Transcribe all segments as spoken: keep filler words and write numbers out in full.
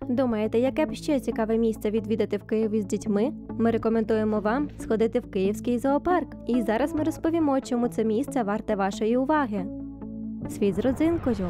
Думаєте, яке б ще цікаве місце відвідати в Києві з дітьми? Ми рекомендуємо вам сходити в Київський зоопарк. І зараз ми розповімо, чому це місце варте вашої уваги. Світ з родзинкою.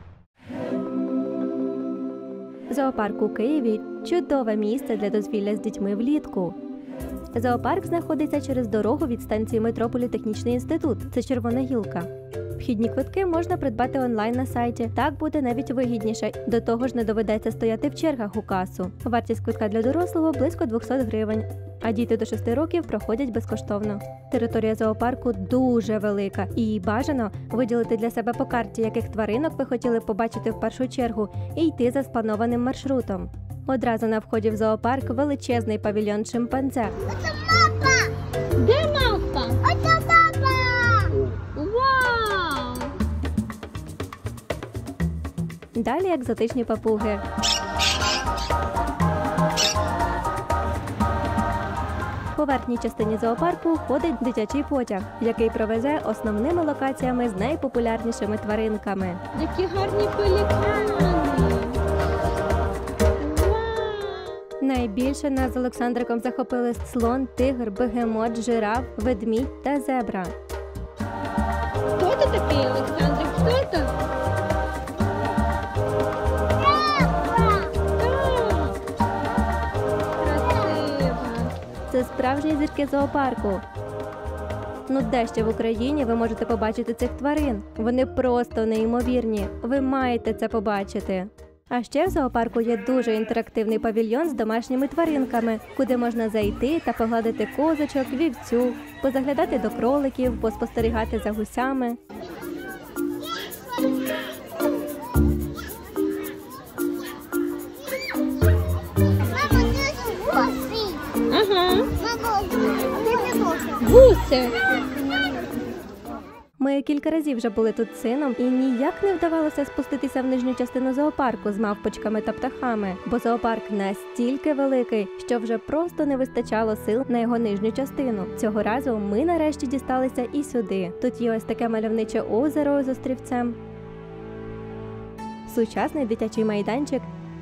Зоопарк у Києві – чудове місце для дозвілля з дітьми влітку. Зоопарк знаходиться через дорогу від станції метро Політехнічний інститут. Це Червона Гілка. Вхідні квитки можна придбати онлайн на сайті. Так буде навіть вигідніше. До того ж не доведеться стояти в чергах у касу. Вартість квитка для дорослого – близько двісті гривень, а діти до шести років проходять безкоштовно. Територія зоопарку дуже велика і бажано виділити для себе по карті, яких тваринок ви хотіли б побачити в першу чергу, і йти за спланованим маршрутом. Одразу на вході в зоопарк величезний павільйон шимпанзе. Це мапа! Де мапа? Оце мапа! Вау! Далі екзотичні папуги. По верхній частині зоопарку ходить дитячий потяг, який провезе основними локаціями з найпопулярнішими тваринками. Які гарні пелікани! Найбільше нас з Олександриком захопили слон, тигр, бегемот, жираф, ведмідь та зебра. Хто це такий, Олександрик? Хто це? Це справжні зірки зоопарку. Ну де ще в Україні ви можете побачити цих тварин? Вони просто неймовірні. Ви маєте це побачити. А ще в зоопарку є дуже інтерактивний павільйон з домашніми тваринками, куди можна зайти та погладити козочок, вівцю, позаглядати до кроликів, поспостерігати за гусями. Ага. Гуси. Ми кілька разів вже були тут з сином і ніяк не вдавалося спуститися в нижню частину зоопарку з мавпочками та птахами, бо зоопарк настільки великий, що вже просто не вистачало сил на його нижню частину. Цього разу ми нарешті дісталися і сюди. Тут є ось таке мальовниче озеро з острівцем, сучасний дитячий майданчик,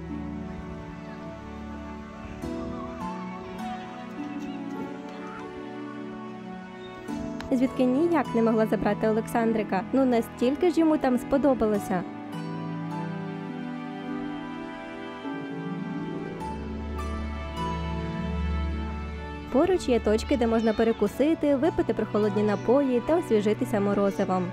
звідки ніяк не могла забрати Олександрика. Ну настільки ж йому там сподобалося. Поруч є точки, де можна перекусити, випити прохолодні напої та освіжитися морозивом.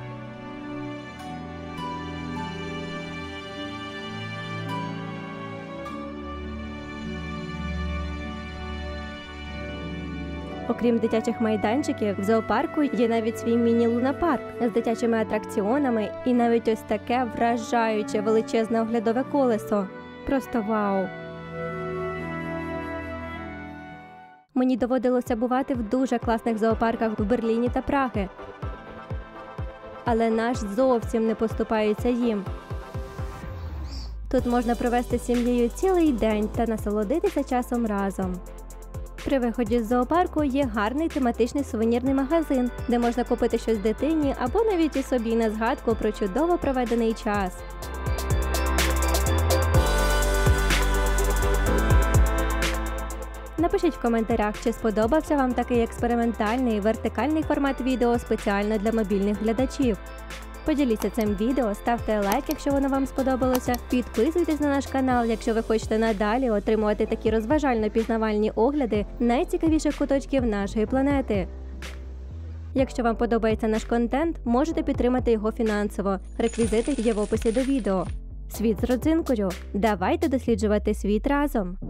Окрім дитячих майданчиків, в зоопарку є навіть свій міні-лунапарк з дитячими атракціонами і навіть ось таке вражаюче величезне оглядове колесо. Просто вау! Мені доводилося бувати в дуже класних зоопарках в Берліні та Праги. Але наш зовсім не поступається їм. Тут можна провести з сім'єю цілий день та насолодитися часом разом. При виході з зоопарку є гарний тематичний сувенірний магазин, де можна купити щось дитині або навіть і собі на згадку про чудово проведений час. Напишіть в коментарях, чи сподобався вам такий експериментальний вертикальний формат відео спеціально для мобільних глядачів. Поділіться цим відео, ставте лайк, якщо воно вам сподобалося, підписуйтесь на наш канал, якщо ви хочете надалі отримувати такі розважально-пізнавальні огляди найцікавіших куточків нашої планети. Якщо вам подобається наш контент, можете підтримати його фінансово. Реквізити є в описі до відео. Світ з родзинкою. Давайте досліджувати світ разом!